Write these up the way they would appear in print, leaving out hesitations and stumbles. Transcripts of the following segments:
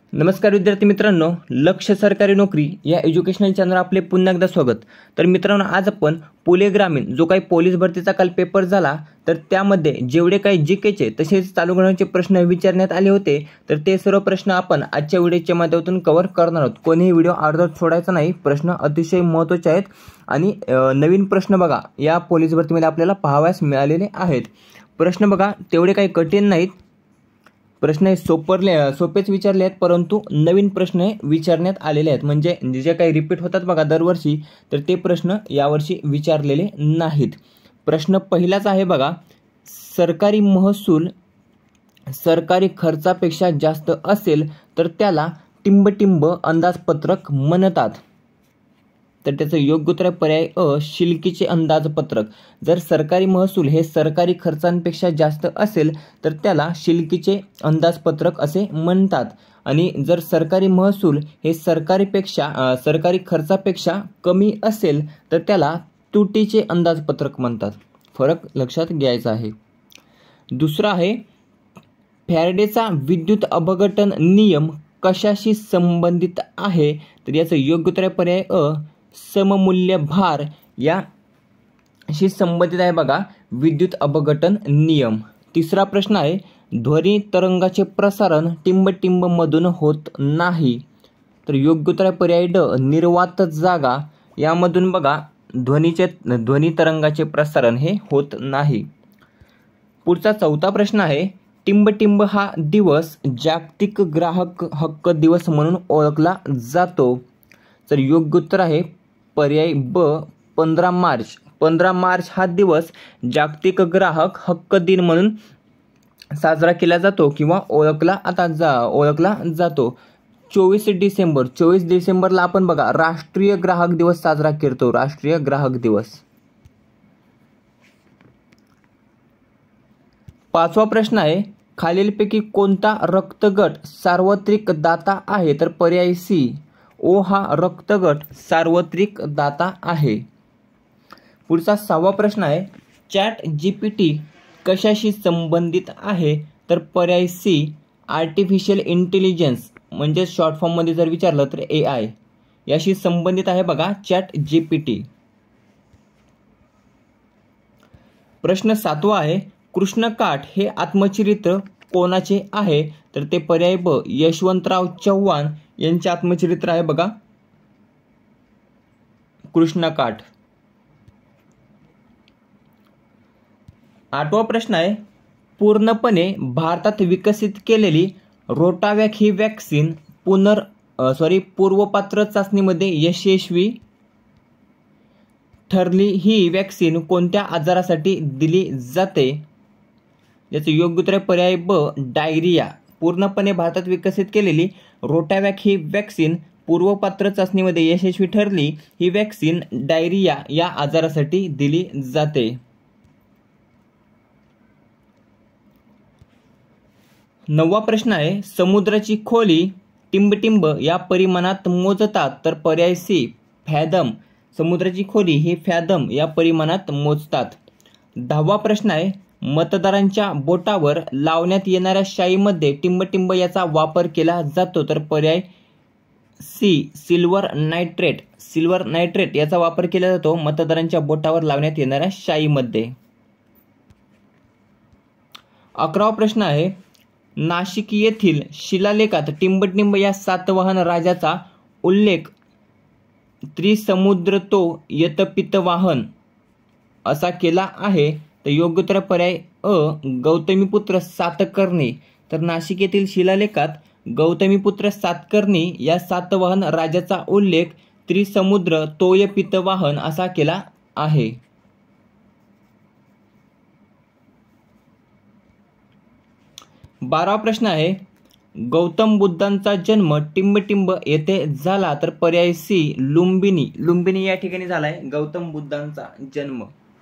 नमस्कार विद्यार्थी मित्रांनो, लक्ष सरकारी नोकरी या एज्युकेशनल चॅनल आपले पुन्हा एकदा स्वागत। तर मित्रांनो, आज आपण पुणे ग्रामीण जो काही पोलीस भरतीचा काल पेपर झाला तर त्यामध्ये जेवढे काही जीकेचे तसेच चालू घडामोडींचे प्रश्न विचारण्यात आले होते तर ते सर्व प्रश्न आपण आजच्या व्हिडिओच्या माध्यमातून कव्हर करणार आहोत। कोणीही व्हिडिओ अर्धवट सोडायचा नाही, प्रश्न अतिशय महत्त्वाचे आहेत आणि नवीन प्रश्न बघा या पोलीस भरतीमध्ये आपल्याला पाहावयास मिळालेले आहेत। प्रश्न बघा तेवढे काही कठीण नाहीत, प्रश्न सोपेच विचारले आहेत, परंतु नवीन प्रश्न विचारण्यात आलेले आहेत। म्हणजे जे काही रिपीट होतात बघा दरवर्षी तर ते प्रश्न यावर्षी विचारलेले नाहीत। प्रश्न पहिलाच आहे बघा, सरकारी महसूल सरकारी खर्चापेक्षा जास्त असेल तर त्याला टिंबटिंब अंदाजपत्रक म्हणतात। तर त्याचं योग्य उत्तर पर्याय अ, शिल्लकीचे अंदाजपत्रक। जर सरकारी महसूल हे सरकारी खर्चांपेक्षा जास्त असेल तर त्याला शिल्लकीचे अंदाजपत्रक असे म्हणतात आणि जर सरकारी महसूल हे सरकारी खर्चापेक्षा कमी असेल तर त्याला तुटीचे अंदाजपत्रक म्हणतात। फरक लक्षात घ्यायचा आहे। दुसरा आहे, फॅरेडेचा विद्युत अपघटन नियम कशाशी संबंधित आहे? तर याचं योग्य उत्तर पर्याय अ, सममूल्य भार याशी संबंधित आहे बघा विद्युत अपघटन नियम। तिसरा प्रश्न आहे, ध्वनी तरंगाचे प्रसारण टिंबटिंब मधून होत नाही। तर योग्य उत्तर पर्याय ड, निर्वात जागा यामधून बघा ध्वनी तरंगाचे प्रसारण हे होत नाही। पुढचा चौथा प्रश्न आहे, टिंबटिंब हा दिवस जागतिक ग्राहक हक्क दिवस म्हणून ओळखला जातो। तर योग्य उत्तर आहे पर्याय ब, 15 मार्च। 15 मार्च हा दिवस जागतिक ग्राहक हक्क दिन म्हणून साजरा केला जातो किंवा ओळखला जातो। 24 डिसेंबरला आपण बघा राष्ट्रीय ग्राहक दिवस साजरा करतो, राष्ट्रीय ग्राहक दिवस। पाचवा प्रश्न आहे, खालीलपैकी कोणता रक्तगट सार्वत्रिक दाता आहे? तर पर्याय सी, ओ हा रक्तगट सार्वत्रिक दाता आहे। पुढचा 6वा प्रश्न आहे, चॅट जीपीटी कशाशी संबंधित आहे? तर पर्याय सी, आर्टिफिशियल इंटेलिजन्स म्हणजे शॉर्ट फॉर्म मध्ये जर विचारलं तर AI याशी संबंधित आहे बघा चॅट जीपीटी। प्रश्न 7वा आहे, कृष्णकाठ हे आत्मचरित्र कोणाचे आहे? तर ते पर्याय ब, यशवंतराव चव्हाण यांचे आत्मचरित्र आहे बघा कृष्णकाठ। 8वा प्रश्न आहे, पूर्णपणे भारतात विकसित केलेली रोटावॅक ही वॅक्सिन पूर्वपात्र चाचणीमध्ये यशस्वी ठरली। ही वॅक्सिन कोणत्या आजारासाठी दिली जाते? याचं योग्य उत्तर पर्याय ब, डायरिया। पूर्णपणे भारतात विकसित केलेली रोटावॅक ही वॅक्सिन पूर्वपात्र चाचणीमध्ये यशस्वी ठरली। ही वॅक्सिन डायरिया या आजारासाठी दिली जाते। 9वा प्रश्न आहे, समुद्राची खोली टिंबटिंब या परिमाणात मोजतात? तर पर्याय सी, फॅथम। समुद्राची खोली ही फॅथम या परिमाणात मोजतात। 10वा प्रश्न आहे, मतदारांच्या बोटावर लावण्यात येणाऱ्या शाईमध्ये टिंबटिंब याचा वापर केला जातो? तर पर्याय सी, सिल्वर नायट्रेट याचा वापर केला जातो मतदारांच्या बोटावर लावण्यात येणाऱ्या शाईमध्ये। 11वा प्रश्न आहे, नाशिक येथील शिलालेखात टिंबटिंब या सातवाहन राजाचा उल्लेख त्रिसमुद्रतो यतपितवाहन असा केला आहे? तर योग्य उत्तर पर्याय अ, गौतमीपुत्र सातकर्णी। तर नाशिक येथील शिलालेखात गौतमीपुत्र सातकर्णी या सातवाहन राजाचा उल्लेख त्रिसमुद्र तोयपितवाहन असा केला आहे। 12वा प्रश्न आहे, गौतम बुद्धांचा जन्म टिंबटिंब येथे झाला? तर पर्याय सी, लुंबिनी या ठिकाणी झालाय गौतम बुद्धांचा जन्म।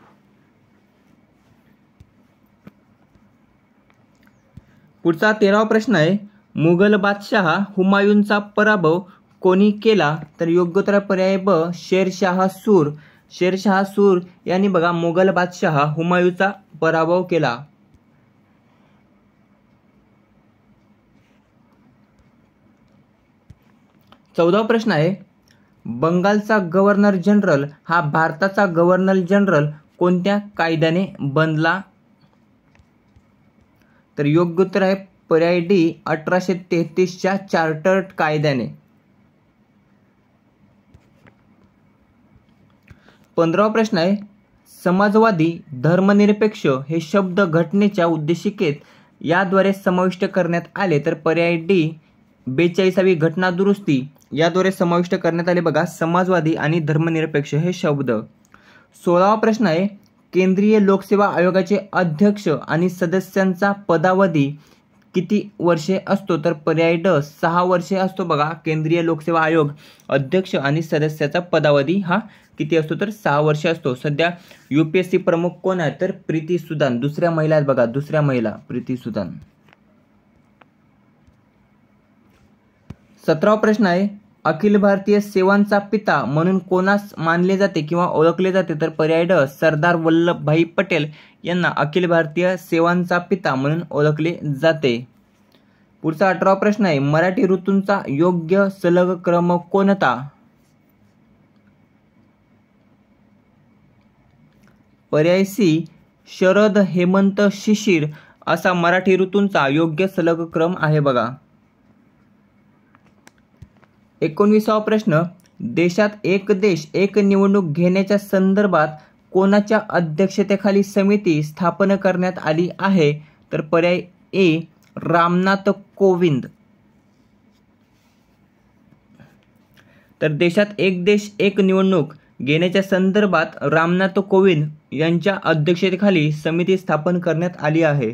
पुढचा 13वा प्रश्न आहे, मुघल बादशाह हुमायूनचा पराभव कोणी केला? तर योग्य उत्तर पर्याय ब, शेरशाह सूर यांनी बघा मुघल बादशाह हुमायूनचा पराभव केला। 14वा प्रश्न आहे, बंगालचा गव्हर्नर जनरल हा भारताचा गव्हर्नर जनरल कोणत्या कायद्याने बनला? तर योग्य उत्तर आहे पर्याय डी 1833च्या चार्टर कायद्याने. 15वा प्रश्न आहे, समाजवादी धर्मनिरपेक्ष हे शब्द घटनेच्या उद्देशिकेत याद्वारे समाविष्ट करण्यात आले. तर पर्याय डी 42वी घटना दुरुस्ती याद्वारे समाविष्ट करण्यात आले बघा समाजवादी आणि धर्मनिरपेक्ष हे शब्द. 16वा प्रश्न आहे, केंद्रीय लोकसेवा आयोगाचे अध्यक्ष आणि सदस्यांचा पदावधी किती वर्षे असतो? तर पर्याय ड 6 वर्षे असतो बघा. केंद्रीय लोकसेवा आयोग अध्यक्ष आणि सदस्याचा पदावधी हा किती असतो? तर 6 वर्षे असतो. सध्या UPSC प्रमुख कोण आहेत? तर प्रीती सुदान, दुसऱ्या महिला आहेत बघा, दुसऱ्या महिला प्रीती सुदान. 17वा प्रश्न आहे, अखिल भारतीय सेवांचा पिता म्हणून कोणास मानले जाते किंवा ओळखले जाते? तर पर्याय ड सरदार वल्लभभाई पटेल यांना अखिल भारतीय सेवांचा पिता म्हणून ओळखले जाते. पुढचा 18वा प्रश्न आहे, मराठी ऋतूंचा योग्य सलग क्रम कोणता? पर्याय सी शरद हेमंत शिशिर असा मराठी ऋतूंचा योग्य सलग क्रम आहे बघा. 19वा प्रश्न, देशात एक देश एक निवडणूक घेण्याच्या संदर्भात कोणाच्या अध्यक्षतेखाली समिती स्थापन करण्यात आली आहे? तर पर्याय ए रामनाथ कोविंद. तर देशात एक देश एक निवडणूक घेण्याच्या संदर्भात रामनाथ कोविंद यांच्या अध्यक्षतेखाली समिती स्थापन करण्यात आली आहे.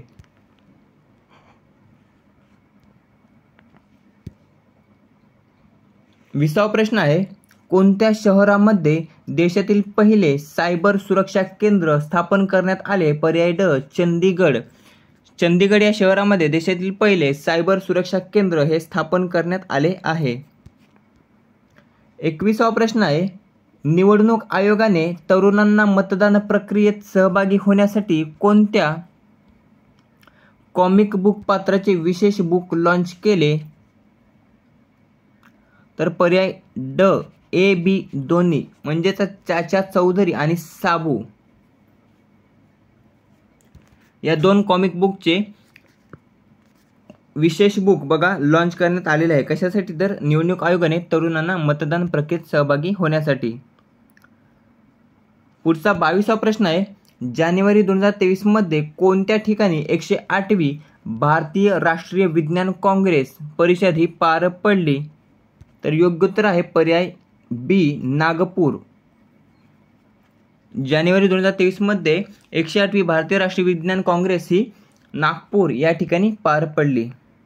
20वा प्रश्न आहे, कोणत्या शहरामध्ये देशातील पहिले सायबर सुरक्षा केंद्र स्थापन करण्यात आले? पर्याय ड चंदीगड. चंदीगड या शहरामध्ये देशातील पहिले सायबर सुरक्षा केंद्र हे स्थापन करण्यात आले आहे. 21वा प्रश्न आहे, निवडणूक आयोगाने तरुणांना मतदान प्रक्रियेत सहभागी होण्यासाठी कोणत्या कॉमिक बुक पात्राचे विशेष बुक लॉन्च केले? तर पर्याय ड ए बी दोन्ही म्हणजेच चाचा चौधरी आणि साबू या 2 कॉमिक बुकचे विशेष बुक बघा लॉन्च करण्यात आलेले आहे. कशासाठी? तर निवडणूक आयोगाने तरुणांना मतदान प्रक्रियेत सहभागी होण्यासाठी. पुढचा 22वा प्रश्न आहे, जानेवारी 2023 मध्ये कोणत्या ठिकाणी 108वी भारतीय राष्ट्रीय विज्ञान काँग्रेस परिषद ही पार पडली? तर योग्य उत्तर आहे पर्याय बी नागपूर. जानेवारी 2023 मध्ये 108वी भारतीय राष्ट्रीय विज्ञान काँग्रेस ही नागपूर या ठिकाणी पार पडली.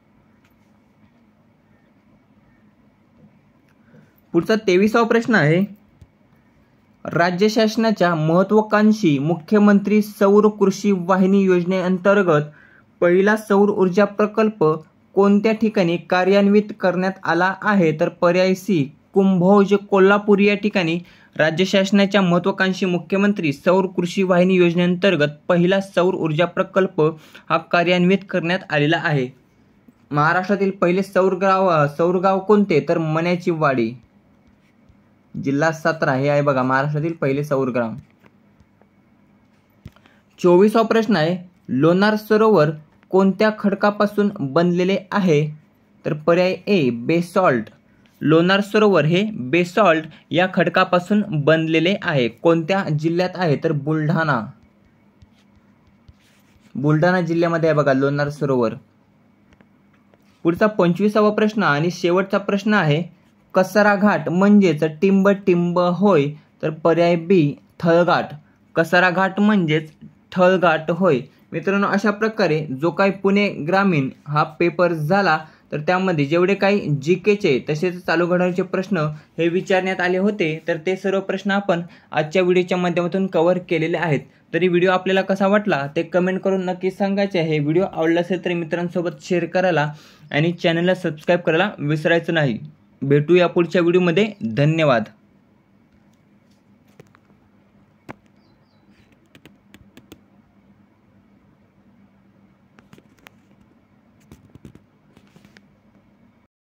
पुढचा 23वा प्रश्न आहे, राज्य शासनाच्या महत्त्वाकांक्षी मुख्यमंत्री सौर कृषी वाहिनी योजनेअंतर्गत पहिला सौर ऊर्जा प्रकल्प कोणत्या ठिकाणी कार्यान्वित करण्यात आला आहे? तर पर्याय सी कुंभोज कोल्हापूर या ठिकाणी राज्य शासनाच्या महत्त्वाकांक्षी मुख्यमंत्री सौर कृषी वाहिनी योजनेअंतर्गत पहिला सौर ऊर्जा प्रकल्प हा कार्यान्वित करण्यात आलेला आहे. महाराष्ट्रातील पहिले सौर गाव कोणते? तर मण्याची वाडी, जिल्हा 17 हे आहे बघा महाराष्ट्रातील पहिले सौर गाव. 24वा प्रश्न आहे, लोणार सरोवर कोणत्या खडकापासून बनलेले आहे? तर पर्याय ए बेसॉल्ट. लोणार सरोवर हे बेसॉल्ट या खडकापासून बनलेले आहे. कोणत्या जिल्ह्यात आहे? तर बुलढाणा. बुलढाणा जिल्ह्यामध्ये आहे बघा लोणार सरोवर. पुढचा 25वा प्रश्न आणि शेवटचा प्रश्न आहे, कसारा घाट म्हणजेच टिंब होय? तर पर्याय बी थळघाट. कसारा घाट म्हणजेच थळघाट होय. मित्रांनो, अशा प्रकारे जो काही पुणे ग्रामीण हा पेपर झाला तर त्यामध्ये जेवढे काही GKचे तसेच चालू घडामोडीचे प्रश्न हे विचारण्यात आले होते तर ते सर्व प्रश्न आपण आजच्या व्हिडिओच्या माध्यमातून कव्हर केलेले आहेत. तरी व्हिडिओ आपल्याला कसा वाटला ते कमेंट करून नक्की सांगायचे आहे. व्हिडिओ आवडला असेल तर मित्रांसोबत शेअर करायला आणि चॅनलला सबस्क्राईब करायला विसरायचं नाही. भेटूया पुढच्या व्हिडिओमध्ये. धन्यवाद.